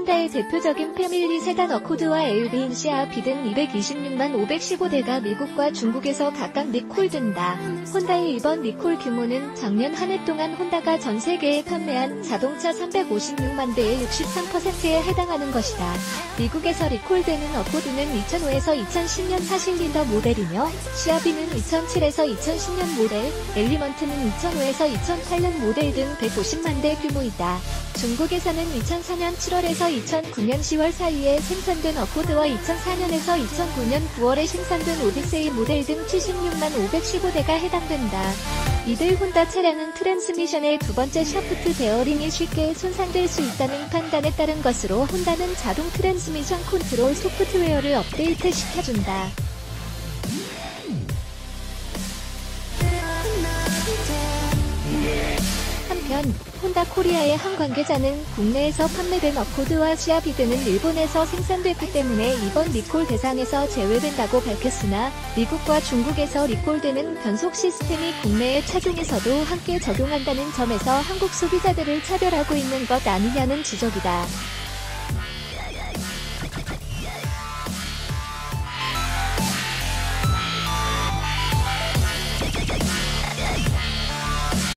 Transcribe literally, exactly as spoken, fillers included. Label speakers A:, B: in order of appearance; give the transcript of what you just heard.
A: 혼다의 대표적인 패밀리 세단 어코드와 엘비, 씨아르피 등 이백이십육만 오백십오 대가 미국과 중국에서 각각 리콜된다. 혼다의 이번 리콜 규모는 작년 한 해 동안 혼다가 전 세계에 판매한 자동차 삼백오십육만 대의 육십삼 퍼센트에 해당하는 것이다. 미국에서 리콜되는 어코드는 이천오에서 이천십 년 사 실린더 모델이며 씨아르피는 이천칠에서 이천십 년 모델, 엘리먼트는 이천오에서 이천팔 년 모델 등 백오십만 대 규모이다. 중국에서는 이천사 년 칠월에서 이천구 년 시월 사이에 생산된 어코드와 이천사 년에서 이천구 년 구월에 생산된 오디세이 모델 등 칠십육만 오백십오 대가 해당된다. 이들 혼다 차량은 트랜스미션의 두 번째 샤프트 베어링이 쉽게 손상될 수 있다는 판단에 따른 것으로 혼다는 자동 트랜스미션 컨트롤 소프트웨어를 업데이트 시켜준다. 한편 혼다 코리아의 한 관계자는 국내에서 판매된 어코드와 씨아르피 등은 일본에서 생산됐기 때문에 이번 리콜 대상에서 제외된다고 밝혔으나 미국과 중국에서 리콜되는 변속 시스템이 국내에 착용해서도 함께 적용한다는 점에서 한국 소비자들을 차별하고 있는 것 아니냐는 지적이다.